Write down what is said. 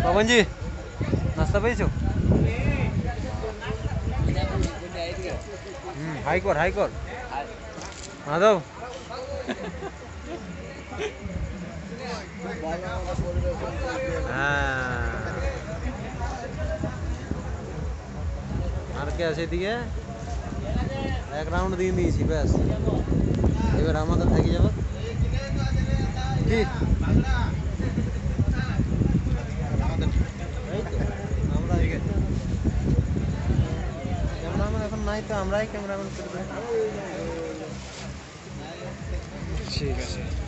পবনজি নাস্তা পেয়েছো? হাই কর মাধব। হ্যাঁ আর কে আছে এদিকে? এক রাউন্ড দিয়ে দিয়েছি ব্যাস, এবার আমাদের থাকি যাবে কি? এই তো আমরা ক্যামেরাম্যান এখন নাই তো আমরাই ক্যামেরাম্যান করে দেবো। ঠিক আছে।